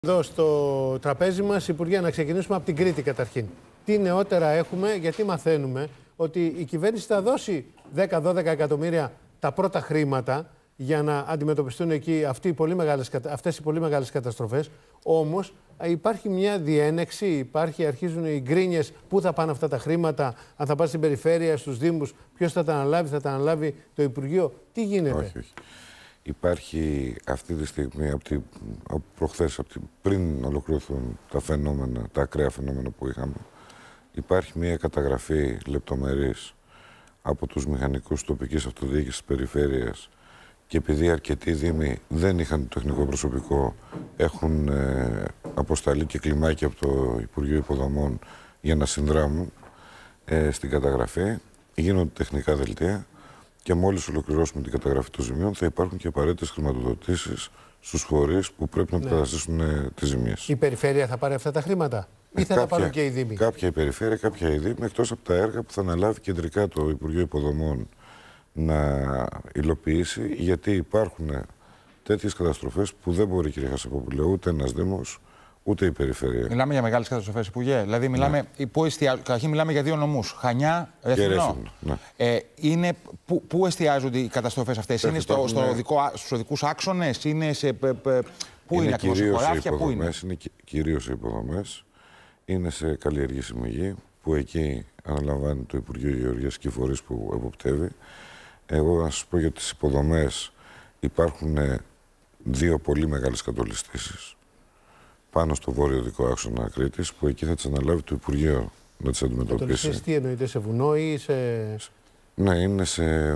Εδώ στο τραπέζι μας, Υπουργέ, να ξεκινήσουμε από την Κρήτη καταρχήν. Τι νεότερα έχουμε, γιατί μαθαίνουμε ότι η κυβέρνηση θα δώσει 10-12 εκατομμύρια τα πρώτα χρήματα για να αντιμετωπιστούν εκεί αυτές οι πολύ μεγάλες καταστροφές. Όμως υπάρχει μια διένεξη, αρχίζουν οι γκρίνιες πού θα πάνε αυτά τα χρήματα, αν θα πάνε στην περιφέρεια, στους δήμους, ποιος θα τα αναλάβει, θα τα αναλάβει το Υπουργείο. Τι γίνεται? Όχι. Υπάρχει αυτή τη στιγμή, από προχθές, πριν ολοκληρωθούν τα φαινόμενα, τα ακραία φαινόμενα που είχαμε, υπάρχει μια καταγραφή λεπτομερής από τους μηχανικούς τοπικής αυτοδιοίκησης της περιφέρειας και επειδή αρκετοί δήμοι δεν είχαν το τεχνικό προσωπικό, έχουν αποσταλεί και κλιμάκια από το Υπουργείο Υποδομών για να συνδράμουν στην καταγραφή. Γίνονται τεχνικά δελτία. Και μόλις ολοκληρώσουμε την καταγραφή των ζημιών, θα υπάρχουν και απαραίτητες χρηματοδοτήσεις στους φορείς που πρέπει να αποκαταστήσουν τις ζημίες. Η περιφέρεια θα πάρει αυτά τα χρήματα, ή θα τα πάρουν και οι δήμοι? Κάποια η περιφέρεια, κάποια οι δήμοι, εκτός από τα έργα που θα αναλάβει κεντρικά το Υπουργείο Υποδομών να υλοποιήσει, γιατί υπάρχουν τέτοιες καταστροφές που δεν μπορεί, κύριε Χασαπόπουλε, ούτε ένας δήμος, ούτε η περιφέρεια. Μιλάμε για μεγάλες καταστροφές, Υπουργέ. Δηλαδή, μιλάμε, καταρχήν μιλάμε για δύο νομούς, Χανιά, Ρεθυμνό. Ναι. Πού εστιάζονται οι καταστροφές αυτές? Είναι στους οδικούς άξονες, είναι σε. Πού είναι ακριβώς? Πού είναι? Είναι κυρίως οι υποδομές. Είναι σε καλλιεργήσιμη γη, που εκεί αναλαμβάνει το Υπουργείο Γεωργίας και οι φορείς που εποπτεύει. Εγώ να σας πω για τις υποδομές, υπάρχουν δύο πολύ μεγάλες κατολιστήσεις πάνω στο βόρειο δικό άξονα Κρήτης, που εκεί θα τις αναλάβει το Υπουργείο να τις αντιμετωπίσει. Τι εννοείται, σε βουνό ή σε... Ναι, είναι σε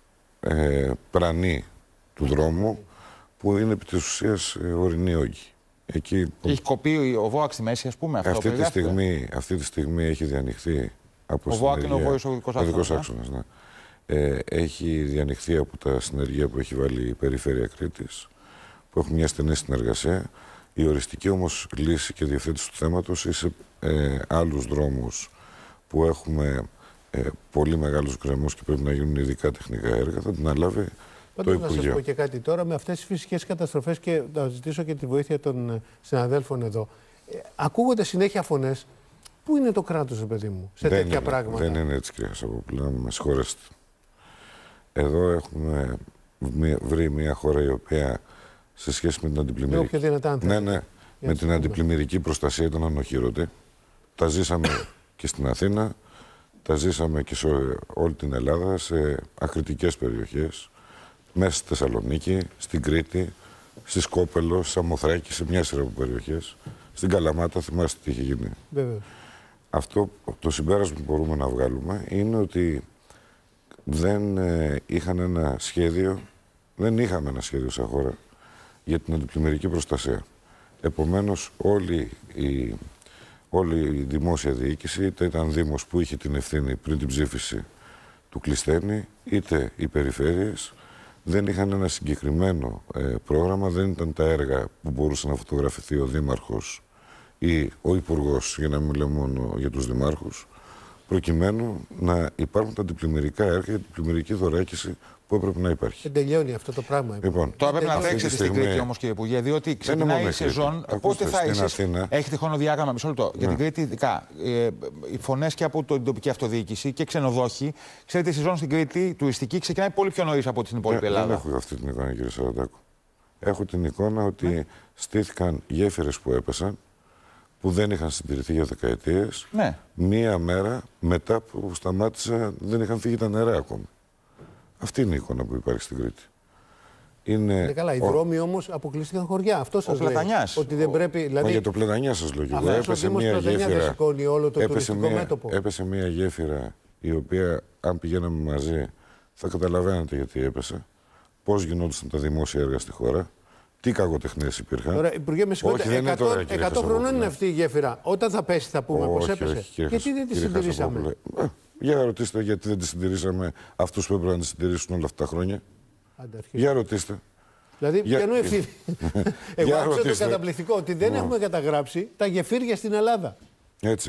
πρανή του δρόμου, που είναι επί της ουσίας ορεινή όγκη. Εκεί που... Έχει κοπεί ο ΒΟΑΚ στη μέση, ας πούμε, αυτό αυτή τη στιγμή έχει διανοιχθεί από ο ΒΟΑΚ είναι ο βόρειος οδικός άξονας. Ναι. Έχει διανοιχθεί από τα συνεργεία που έχει βάλει η Περιφέρεια Κρήτης, που έχουν μια στενή συνεργασία. Η οριστική όμως λύση και διευθέτηση του θέματος είναι σε άλλους δρόμους που έχουμε πολύ μεγάλους γκρεμούς και πρέπει να γίνουν ειδικά τεχνικά έργα. Θα την αναλάβει το Υπουργείο. Να σας πω και κάτι τώρα, με αυτές τις φυσικές καταστροφές, και να ζητήσω και τη βοήθεια των συναδέλφων εδώ. Ακούγονται συνέχεια φωνές. Πού είναι το κράτος, παιδί μου, σε τέτοια πράγματα? Δεν είναι έτσι, κύριε Χασαπόπουλε, με συγχωρέσετε. Εδώ έχουμε βρει μια χώρα η οποία, σε σχέση με την αντιπλημμυρική. Με την αντιπλημμυρική προστασία ήταν ανοχήρωτη. Τα ζήσαμε και στην Αθήνα, τα ζήσαμε και σε όλη την Ελλάδα, σε ακριτικές περιοχές, μέσα στη Θεσσαλονίκη, στην Κρήτη, στη Σκόπελο, στη Σαμοθράκη, σε μια σειρά από περιοχές. Στην Καλαμάτα, θυμάστε τι είχε γίνει. Βέβαιως. Αυτό το συμπέρασμα που μπορούμε να βγάλουμε είναι ότι δεν είχαμε ένα σχέδιο σαν χώρα για την αντιπλημμυρική προστασία. Επομένως, όλη η δημόσια διοίκηση, είτε ήταν Δήμος που είχε την ευθύνη πριν την ψήφιση του Κλειστένη, είτε οι περιφέρειες, δεν είχαν ένα συγκεκριμένο πρόγραμμα, δεν ήταν τα έργα που μπορούσε να φωτογραφηθεί ο Δήμαρχος ή ο Υπουργός, για να μην λέμε μόνο για τους Δημάρχους, προκειμένου να υπάρχουν τα αντιπλημμυρικά έργα και την αντιπλημμυρική δωράκιση που έπρεπε να υπάρχει. Δεν τελειώνει αυτό το πράγμα. Λοιπόν, τώρα πρέπει να τρέξετε στην Κρήτη όμως, κύριε Υπουργέ, διότι ξεκινάει η σεζόν. Πότε θα έχετε χρονοδιάγραμμα, μισό λεπτό, για την Κρήτη, ειδικά οι φωνές και από την τοπική αυτοδιοίκηση και ξενοδόχοι. Ξέρετε, η σεζόν στην Κρήτη τουριστική ξεκινάει πολύ πιο νωρίς από την υπόλοιπη Ελλάδα. Δεν έχω αυτή την εικόνα, κύριε Σαραντάκο. Έχω την εικόνα ότι στήθηκαν γέφυρες που έπεσαν, που δεν είχαν συντηρηθεί για δεκαετίες. Ναι. Μία μέρα μετά που σταμάτησε, δεν είχαν φύγει τα νερά ακόμα. Αυτή είναι η εικόνα που υπάρχει στην Κρήτη. Είναι καλά. Οι δρόμοι όμως αποκλείστηκαν χωριά. Αυτό σας λέει. Ότι δεν πρέπει. Δηλαδή... για το Πλετανιά σας λέω. Έπεσε μία γέφυρα. Όλο το μέτωπο. Έπεσε μία γέφυρα, η οποία, αν πηγαίναμε μαζί, θα καταλαβαίνετε γιατί έπεσε. Πώς γινόντουσαν τα δημόσια έργα στη χώρα. Τι κακοτεχνίες υπήρχαν. Τώρα, Υπουργέ, με συγχωρείτε, 100 χρονών είναι αυτή η γέφυρα. Όταν θα πέσει, θα πούμε πώς έπεσε. Γιατί δεν τη συντηρήσαμε? Για ρωτήστε γιατί δεν τη συντηρήσαμε αυτούς που έπρεπε να τη συντηρήσουν όλα αυτά τα χρόνια. Για ρωτήστε. Δηλαδή, ποιανού ευθύνη? Εγώ άκουσα το καταπληκτικό ότι δεν έχουμε καταγράψει τα γεφύρια στην Ελλάδα. Έτσι είναι.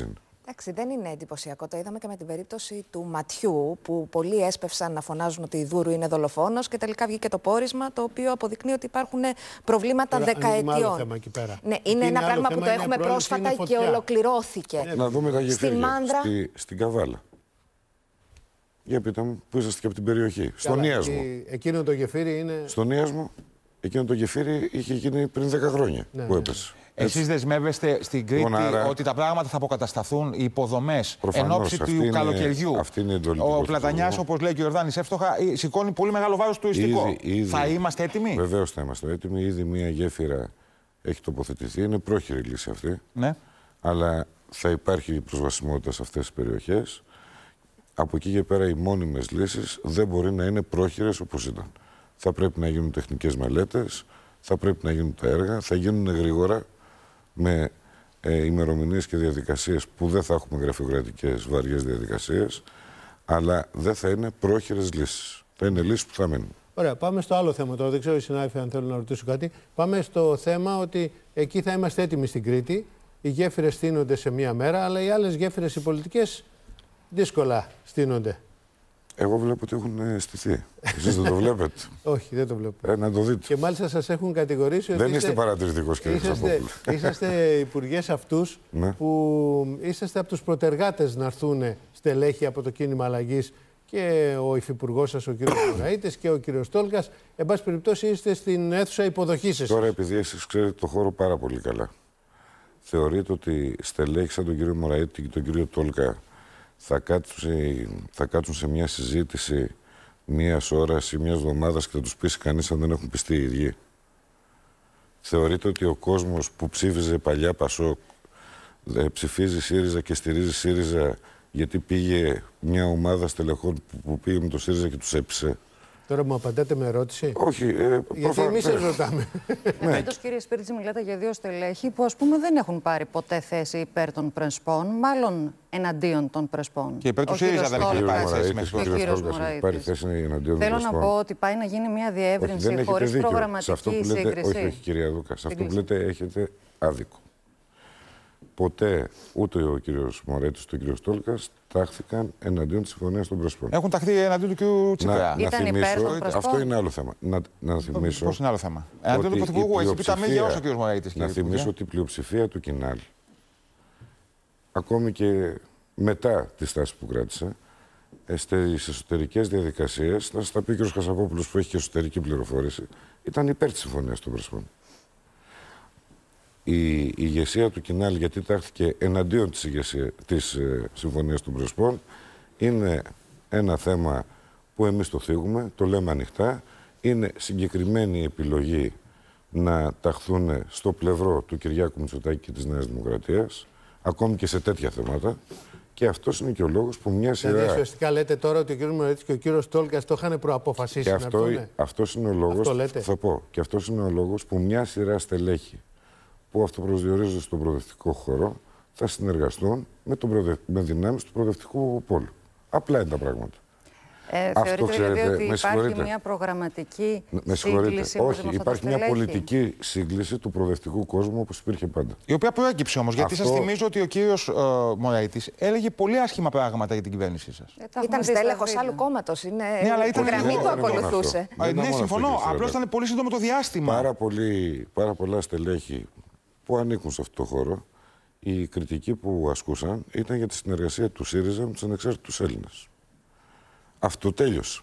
Εντάξει, δεν είναι εντυπωσιακό. Το είδαμε και με την περίπτωση του Ματιού, που πολλοί έσπευσαν να φωνάζουν ότι η Δούρου είναι δολοφόνος και τελικά βγήκε το πόρισμα, το οποίο αποδεικνύει ότι υπάρχουν προβλήματα δεκαετιών. Άλλο θέμα εκεί πέρα. Ναι, είναι ένα πράγμα που το έχουμε πρόσφατα και ολοκληρώθηκε. Να δούμε τα γεφύρια στην Καβάλα. Για πείτε μου, που είσαστε και από την περιοχή. Στον Ίασμο. Εκείνο το γεφύρι είναι. Στον Ίασμο, εκείνο το γεφύρι είχε γίνει πριν 10 χρόνια που έπεσε. Εσείς δεσμεύεστε στην Κρήτη ότι τα πράγματα θα αποκατασταθούν, οι υποδομές εν ώψη του καλοκαιριού? Αυτή είναι η εντολή. Ο Πλατανιάς, όπως λέει και ο Ιορδάνης εύστοχα, σηκώνει πολύ μεγάλο βάρος τουριστικό. Θα είμαστε έτοιμοι? Βεβαίως θα είμαστε έτοιμοι. Ήδη μία γέφυρα έχει τοποθετηθεί. Είναι πρόχειρη λύση αυτή. Ναι. Αλλά θα υπάρχει προσβασιμότητα σε αυτές τις περιοχές. Από εκεί και πέρα οι μόνιμες λύσεις δεν μπορεί να είναι πρόχειρες όπως ήταν. Θα πρέπει να γίνουν τεχνικές μελέτες, θα πρέπει να γίνουν τα έργα, θα γίνουν γρήγορα με ημερομηνίες και διαδικασίες που δεν θα έχουμε γραφειοκρατικές βαριές διαδικασίες, αλλά δεν θα είναι πρόχειρες λύσεις. Θα είναι λύσεις που θα μείνουν. Ωραία, πάμε στο άλλο θέμα τώρα. Δεν ξέρω οι συνάδελφοι αν θέλουν να ρωτήσουν κάτι. Πάμε στο θέμα ότι εκεί θα είμαστε έτοιμοι στην Κρήτη. Οι γέφυρες στείνονται σε μία μέρα, αλλά οι άλλες γέφυρες, οι πολιτικές, δύσκολα στείνονται. Εγώ βλέπω ότι έχουν στηθεί. Εσείς δεν το βλέπετε? Όχι, δεν το βλέπω. Να το δείτε. Και μάλιστα σας έχουν κατηγορήσει ότι. Δεν είστε παρατηρητικός, κύριε Χρυσακόπουλε. Είσαστε υπουργές αυτούς που είσαστε από τους προτεργάτες να έρθουν στελέχη από το κίνημα αλλαγής, και ο υφυπουργός σας, ο κ. Μωραΐτης, και ο κ. Τόλκας. Εν πάση περιπτώσει, είστε στην αίθουσα υποδοχής εσείς. Τώρα, επειδή εσείς ξέρετε το χώρο πάρα πολύ καλά, θεωρείτε ότι στελέχη σαν τον κ. Μωραΐτη και τον κ. Τόλκα θα κάτσουν σε μια συζήτηση μίας ώρας ή μιας εβδομάδας και θα τους πείσει κανείς αν δεν έχουν πιστεί οι ίδιοι? Θεωρείτε ότι ο κόσμος που ψήφιζε παλιά Πασόκ ψηφίζει ΣΥΡΙΖΑ και στηρίζει ΣΥΡΙΖΑ γιατί πήγε μια ομάδα στελεχών που πήγε με το ΣΥΡΙΖΑ και τους έπεισε? Τώρα μου απαντάτε με ερώτηση. Όχι. Γιατί εμείς σας ρωτάμε. Φέτος, κύριε Σπίρτζη, μιλάτε για δύο στελέχη που, ας πούμε, δεν έχουν πάρει ποτέ θέση υπέρ των Πρεσπών, μάλλον εναντίον των Πρεσπών. Και υπέρ του ΣΥΡΙΖΑ δεν έχει πάρει θέση μέχρι τώρα. Θέλω να πω ότι πάει να γίνει μια διεύρυνση χωρίς προγραμματική σύγκριση. Όχι, κυρία Δούκα. Σε αυτό που λέτε έχετε άδικο. Ποτέ ούτε ο κύριος Μωραΐτης ούτε ο κύριος Τόλκας τάχθηκαν εναντίον της συμφωνίας των Πρεσπών. Έχουν ταχθεί εναντίον του κ. Τσίπρα. Να θυμίσω, αυτό είναι άλλο θέμα. Να θυμίσω. Πώς είναι άλλο θέμα? Εναντίον του Πρωθυπουργού, έχει πει τα μέγια όσο ο κ. Μωραΐτης. Να θυμίσω ότι η πλειοψηφία του Κινάλ, ακόμη και μετά τη στάση που κράτησε, στις εσωτερικές διαδικασίες, θα σας τα πει ο κ. Χασαπόπουλος που έχει και εσωτερική πληροφόρηση, ήταν υπέρ της συμφωνίας των Πρεσπών. Η ηγεσία του Κινάλ, γιατί τάχθηκε εναντίον της συμφωνίας των Πρεσπών, είναι ένα θέμα που εμείς το θίγουμε, το λέμε ανοιχτά. Είναι συγκεκριμένη επιλογή να ταχθούν στο πλευρό του Κυριάκου Μητσοτάκη και της Νέας Δημοκρατίας, ακόμη και σε τέτοια θέματα. Και αυτός είναι και ο λόγος που μια σειρά. Δηλαδή, ουσιαστικά λέτε τώρα ότι ο κ. Μωραΐτης και ο κ. Τόλκας το είχαν προαποφασίσει. Και αυτός είναι ο λόγος. Θα πω. Και αυτός είναι ο λόγος που μια σειρά στελέχη που αυτοπροσδιορίζονται στον προοδευτικό χώρο θα συνεργαστούν με δυνάμεις του προοδευτικού πόλου. Απλά είναι τα πράγματα. Θεωρείτε δηλαδή ότι υπάρχει μια προγραμματική σύγκληση? Όχι, υπάρχει μια πολιτική σύγκληση του προοδευτικού κόσμου όπως υπήρχε πάντα. Η οποία προέκυψε όμως, γιατί σας θυμίζω ότι ο κύριος Μωραΐτης έλεγε πολύ άσχημα πράγματα για την κυβέρνησή σας. Ήταν στέλεχος άλλου κόμματος. Είναι η γραμμή που ακολουθούσε. Ναι, συμφωνώ. Απλώς ήταν πολύ σύντομο το διάστημα. Πάρα πολλά στελέχη που ανήκουν σε αυτό το χώρο, η κριτική που ασκούσαν ήταν για τη συνεργασία του ΣΥΡΙΖΑ με τους ανεξάρτητους Έλληνες. Αυτό τέλειωσε.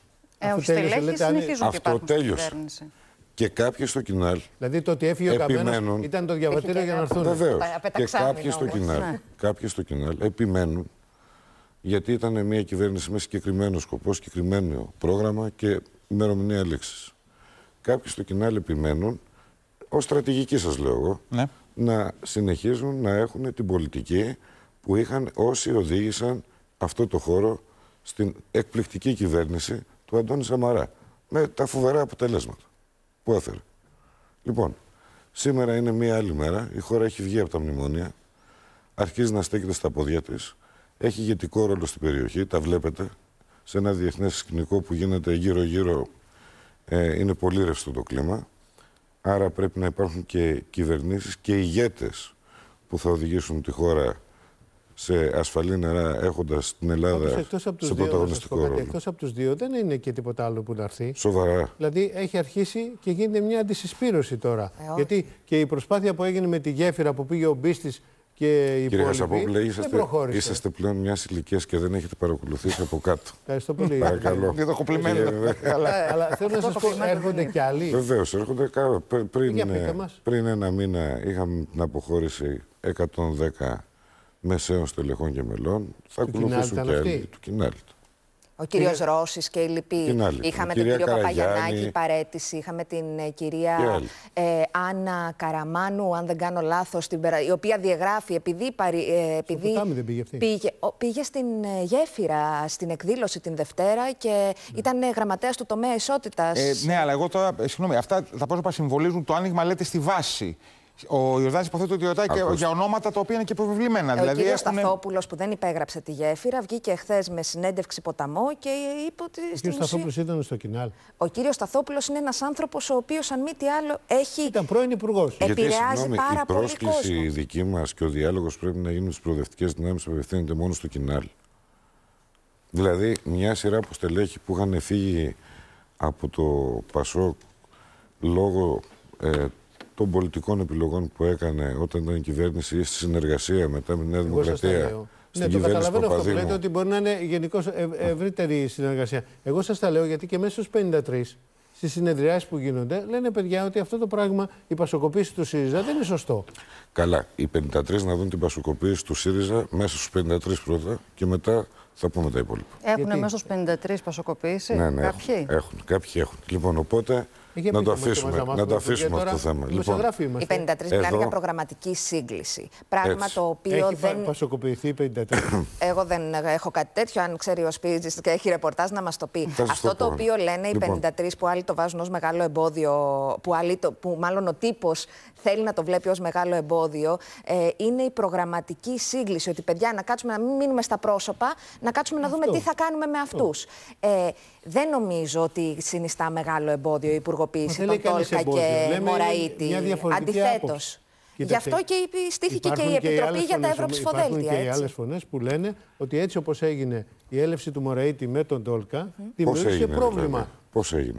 Αυτό τέλειωσε. Και κάποιοι στο Κινάλ. Δηλαδή το ότι έφυγε ο Καμένος ήταν το διαβατήριο για να έρθουν. Βεβαίως. Και κάποιοι στο Κινάλ επιμένουν, γιατί ήταν μια κυβέρνηση με συγκεκριμένο σκοπό, συγκεκριμένο πρόγραμμα και ημερομηνία λήξης. Κάποιοι στο Κινάλ επιμένουν, ως στρατηγική σας λέω εγώ, να συνεχίζουν να έχουν την πολιτική που είχαν όσοι οδήγησαν αυτό το χώρο στην εκπληκτική κυβέρνηση του Αντώνη Σαμαρά, με τα φοβερά αποτελέσματα που έφερε. Λοιπόν, σήμερα είναι μία άλλη μέρα, η χώρα έχει βγει από τα μνημόνια, αρχίζει να στέκεται στα πόδια της, έχει ηγετικό ρόλο στην περιοχή, τα βλέπετε, σε ένα διεθνές σκηνικό που γίνεται γύρω-γύρω, είναι πολύ ρευστό το κλίμα. Άρα πρέπει να υπάρχουν και κυβερνήσεις και ηγέτες που θα οδηγήσουν τη χώρα σε ασφαλή νερά, έχοντας την Ελλάδα σε πρωταγωνιστικό ρόλο. Εκτός από τους δύο δεν είναι και τίποτα άλλο που να έρθει. Σοβαρά. Δηλαδή έχει αρχίσει και γίνεται μια αντισυσπήρωση τώρα. Γιατί και η προσπάθεια που έγινε με τη γέφυρα που πήγε ο Μπίστης και οι Κύριε Χασαπόπουλε, είσαστε πλέον μια ηλικία και δεν έχετε παρακολουθήσει από κάτω. Ευχαριστώ πολύ. Παρακαλώ. Και το έχω πλημμένο. Αλλά θέλω να σας πω, έρχονται κι άλλοι. Βεβαίως, έρχονται. Πριν ένα μήνα είχαμε την αποχώρηση 110 μεσαίων στελεχών και μελών. Θα ακολουθήσουν και άλλοι του Κινάλτη. Ο κύριος Ρώσης και οι λοιποί. Είχαμε τον κύριο Παπαγιαννάκη παρέτηση, είχαμε την κυρία Άννα Καραμάνου, αν δεν κάνω λάθος, η οποία διαγράφει επειδή δεν πήγε αυτή. Πήγε στην γέφυρα στην εκδήλωση την Δευτέρα και ήταν γραμματέας του τομέα ισότητας. Ναι, αλλά εγώ τώρα, συγγνώμη, αυτά τα πρόσωπα συμβολίζουν το άνοιγμα, λέτε, στη βάση. Ο Ιορδάνης υποθέτω ότι ρωτάει και για ονόματα τα οποία είναι και προβεβλημένα. Ο κύριος Σταθόπουλος, που δεν υπέγραψε τη γέφυρα, βγήκε χθες με συνέντευξη ποταμό και είπε ότι. Ο κύριος Σταθόπουλος ήταν στο Κινάλ. Ο κύριος Σταθόπουλος είναι ένας άνθρωπος ο οποίος, αν μη τι άλλο, έχει. Ήταν πρώην υπουργός. Επηρεάζει πάρα πολύ κόσμο. Η πρόσκληση δική μας και ο διάλογος πρέπει να γίνει στις προοδευτικές δυνάμεις που απευθύνεται μόνο στο Κινάλ. Δηλαδή, μια σειρά από στελέχη που είχαν φύγει από το Πασόκ λόγω των πολιτικών επιλογών που έκανε όταν ήταν η κυβέρνηση ή στη συνεργασία μετά με τη Νέα Δημοκρατία. Ναι, το καταλαβαίνω αυτό που λέτε, ότι μπορεί να είναι γενικώς ευρύτερη συνεργασία. Εγώ σας τα λέω γιατί και μέσα στους 53, στις συνεδριάσεις που γίνονται, λένε παιδιά ότι αυτό το πράγμα, η πασοκοποίηση του ΣΥΡΙΖΑ δεν είναι σωστό. Καλά, οι 53 να δουν την πασοκοποίηση του ΣΥΡΙΖΑ μέσα στους 53 πρώτα και μετά θα πούμε τα υπόλοιπα. Έχουν μέσα στους 53 πασοκοποίηση, ναι, κάποιοι. Κάποιοι έχουν. Λοιπόν, οπότε. Να το αφήσουμε αυτό το θέμα. Λοιπόν, οι 53 μιλάνε για προγραμματική σύγκληση. Πράγμα το οποίο έχει πασοκοποιηθεί οι 53. Εγώ δεν έχω κάτι τέτοιο. Αν ξέρει ο Σπίτζης και έχει ρεπορτάζ να μας το πει. Αυτό το οποίο λένε οι 53 που άλλοι το βάζουν ως μεγάλο εμπόδιο, που μάλλον ο τύπος θέλει να το βλέπει ως μεγάλο εμπόδιο, είναι η προγραμματική σύγκληση. Ότι παιδιά, να κάτσουμε να μην μείνουμε στα πρόσωπα, να κάτσουμε να δούμε τι θα κάνουμε με αυτούς. Δεν νομίζω ότι συνιστά μεγάλο εμπόδιο η υπουργοποίηση των Τόλκα και Μωραήτη. Αντιθέτως. Γι' αυτό και στήθηκε και η Επιτροπή για τα Ευρωψηφοδέλτια. Υπάρχουν και οι άλλες φωνές που λένε ότι έτσι όπως έγινε η έλευση του Μωραήτη με τον Τόλκα, δημιούργησε πρόβλημα. Πώς έγινε.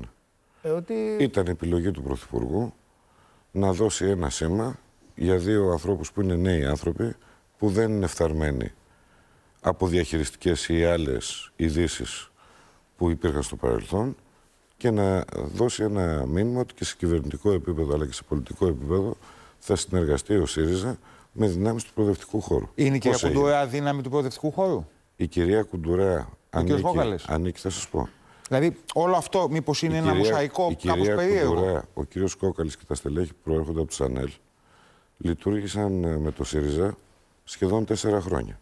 Ήταν επιλογή του Πρωθυπουργού να δώσει ένα σήμα για δύο ανθρώπους που είναι νέοι άνθρωποι, που δεν είναι φθαρμένοι από διαχειριστικές ή άλλες ειδήσεις που υπήρχαν στο παρελθόν, και να δώσει ένα μήνυμα ότι και σε κυβερνητικό επίπεδο αλλά και σε πολιτικό επίπεδο θα συνεργαστεί ο ΣΥΡΙΖΑ με δυνάμεις του προοδευτικού χώρου. Είναι η κυρία Κουντουρά δύναμη του προοδευτικού χώρου? Η κυρία Κουντουρά ανήκει, θα σας πω. Δηλαδή όλο αυτό μήπως είναι ένα μοσαϊκό κάπως περίεργο? Ο κύριος Κόκαλης και τα στελέχη που προέρχονται από τους ΑΝΕΛ λειτουργήσαν με το ΣΥΡΙΖΑ σχεδόν 4 χρόνια.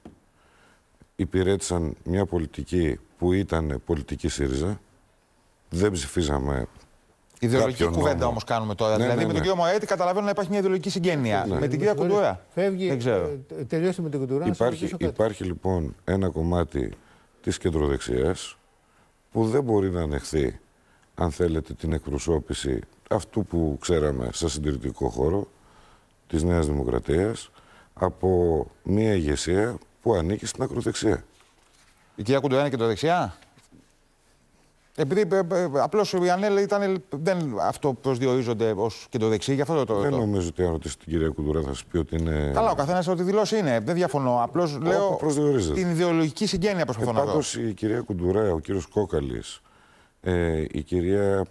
Υπηρέτησαν μια πολιτική που ήταν πολιτική ΣΥΡΙΖΑ. Δεν ψηφίζαμε. Ιδεολογική κουβέντα όμως κάνουμε τώρα. Δηλαδή με τον κύριο Μωραήτη καταλαβαίνω να υπάρχει μια ιδεολογική συγγένεια. Με την κυρία Κουντουρά. Φεύγει. Δεν ξέρω. Τελειώστε με την Κουντουρά. Υπάρχει λοιπόν ένα κομμάτι της κεντροδεξιάς που δεν μπορεί να ανεχθεί, αν θέλετε, την εκπροσώπηση αυτού που ξέραμε σε συντηρητικό χώρο της Νέας Δημοκρατίας από μια ηγεσία που ανήκει στην ακροδεξιά. Η κυρία Κουντουρά είναι κεντροδεξιά? Επειδή απλώς οι ΑΝΕΛ δεν αυτό προσδιορίζονται ως κεντροδεξί, γι' αυτό το ρωτώ. Δεν νομίζω ότι αν ρωτήσει την κυρία Κουντουρά θα σας πει ότι είναι. Καλά, ο καθένας ό,τι δηλώσει είναι. Δεν διαφωνώ. Απλώς λέω την ιδεολογική συγγένεια προσπαθώ να δω. Πάντως η κυρία Κουντουρά, ο κύριος Κόκαλης, η κυρία.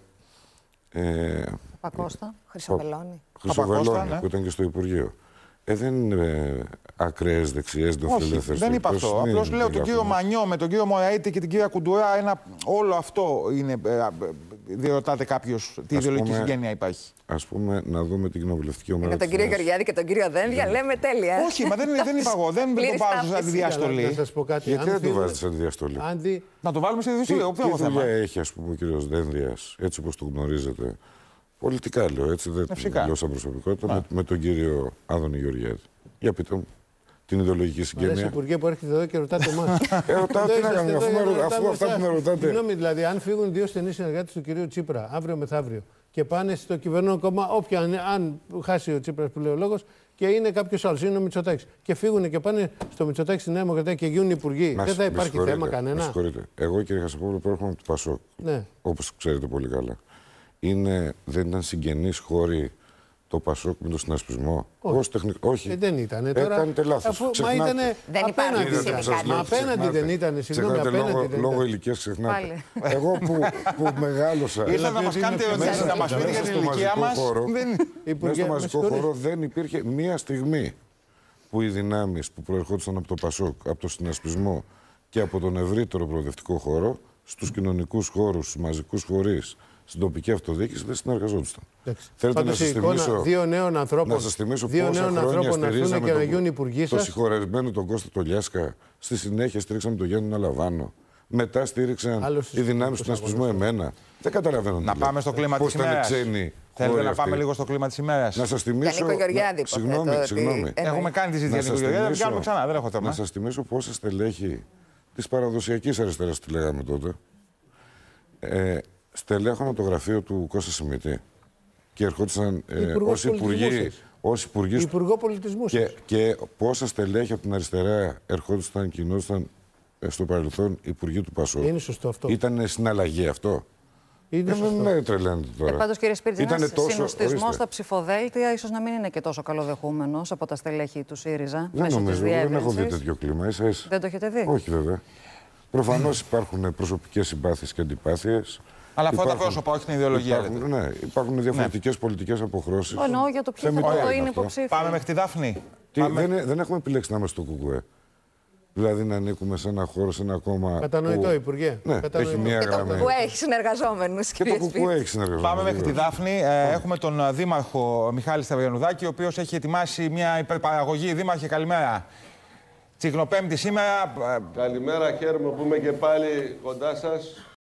Πακώστα. Χρυσοβελώνη. Που ήταν και στο Υπουργείο. Δεν είναι ακραίες δεξιές νεοφιλελεύθερες. Δεν είπα αυτό. Απλώς λέω τον κύριο Μανιό με τον κύριο Μωραήτη και την κυρία Κουντουρά. Όλο αυτό είναι. Διερωτάται κάποιος τι ιδεολογική συγγένεια υπάρχει. Ας πούμε, να δούμε την κοινοβουλευτική ομάδα. Με τον κύριο Γεωργιάδη και τον κύριο Δένδια λέμε τέλεια. Όχι, μα δεν είπα εγώ. Δεν το πάω σαν διαστολή. Να σας πω κάτι. Γιατί δεν το βάζετε σαν διαστολή? Να το βάλουμε σε διαστολή. Τι δουλειά έχει, ας πούμε, ο κύριος Δένδιας, έτσι όπως το γνωρίζετε? Πολιτικά λέω, έτσι δεν λέω σαν προσωπικότητα, με τον κύριο Άδωνη Γεωργιάδη. Για πείτε μου την ιδεολογική συγγένεια. Εσείς υπουργέ που έρχεται εδώ και ρωτάτε εμάς. Ρωτάω τι να κάνω, αφού αυτά που με ρωτάτε. Συγγνώμη, δηλαδή, αν φύγουν 2 στενοί συνεργάτες του κυρίου Τσίπρα αύριο μεθαύριο και πάνε στο κυβερνών κόμμα, αν χάσει ο Τσίπρας που λέει ο λόγος, και είναι κάποιο άλλο, είναι ο Μητσοτάκης. Και φύγουν και πάνε στο Μητσοτάκη στη Νέα Δημοκρατία και γίνουν υπουργοί. Δεν θα υπάρχει θέμα κανένα. Με συγχωρείτε. Εγώ, κύριε Χασαπόπουλο, προέρχομαι από το Πασόκ. Ναι. Όπως ξέρετε πολύ καλά. Δεν ήταν συγγενείς χώροι το Πασόκ με τον συνασπισμό. Όχι. Δεν ήταν. Κάνετε λάθος. Μα ήταν απέναντι δεν ήταν. Συγγνώμη, λόγω ηλικίας ξεχνάτε. Εγώ που μεγάλωσα. Ήρθα να μας κάνετε να μας πείτε για την ηλικία μας. Μέσα στο μαζικό χώρο δεν υπήρχε μία στιγμή που οι δυνάμεις που προερχόντουσαν από το Πασόκ, από το συνασπισμό και από τον ευρύτερο προοδευτικό χώρο, στους κοινωνικούς χώρους, στους μαζικούς φορείς, στην τοπική αυτοδιοίκηση δεν συνεργαζόντουσαν. Θέλετε να σας θυμίσω δύο νέων ανθρώπων να έρθουν και να γίνουν υπουργοί σας. Το συγχωρεσμένο τον Κώστα Τολιάσκα, στη συνέχεια στήριξαμε τον Γιάννη Λαβάνο. Μετά στήριξαν οι δυνάμεις του συνασπισμού εμένα. Δεν καταλαβαίνω. Να πάμε στο κλίμα της ημέρας. Θέλετε να πάμε λίγο στο κλίμα της ημέρας. Να σας θυμίσω. Συγγνώμη. Έχουμε κάνει τη συζήτηση για Νίκο Γεωργιάδη, κάνουμε ξανά. Δεν έχω θέμα. Να σας θυμίσω πόσα στελέχη της παραδοσιακής αριστεράς, τη λέγαμε τότε, στελέχωνα το γραφείο του Κώστα Σιμίτη και ερχόντουσαν ως υπουργοί. Υπουργό Πολιτισμού. Και πόσα στελέχη από την αριστερά ερχόντουσαν και γινόντουσαν στο παρελθόν υπουργοί του Πασόκ. Είναι σωστό αυτό. Ήταν συναλλαγή αυτό. Δεν τρελαίνετε τώρα. Πάντως, κύριε Σπίρτζη, ένας συνοστισμός στα ψηφοδέλτια ίσως να μην είναι και τόσο καλοδεχούμενος από τα στελέχη του ΣΥΡΙΖΑ. Δεν νομίζω, δεν έχω δει τέτοιο κλίμα. Δεν το έχετε δει? Όχι, βέβαια. Προφανώς υπάρχουν προσωπικές συμπάθειες και αντιπάθειες. Αλλά αυτά τα πρόσωπα, όχι την ιδεολογία. Υπάρχουν διαφορετικές πολιτικές αποχρώσεις. Εννοώ για το ποιο θα είναι υποψήφιο. Πάμε μέχρι τη Δάφνη. Δεν έχουμε επιλέξει να είμαστε στο ΚΚΕ. Δηλαδή να ανήκουμε σε ένα χώρο, σε ένα κόμμα. Κατανοητό, Υπουργέ. Ναι, έχει μία γραμμή. Και το ΚΚΕ έχει συνεργαζόμενους. Και το ΚΚΕ έχει συνεργαζόμενους. Πάμε μέχρι τη Δάφνη. Έχουμε τον Δήμαρχο Μιχάλη Σταυριανουδάκη, ο οποίος έχει ετοιμάσει μια υπερπαραγωγή. Δήμαρχε, καλημέρα. Τσικνοπέμπτη σήμερα. Καλημέρα, χαίρομαι που είμαι και πάλι κοντά σας.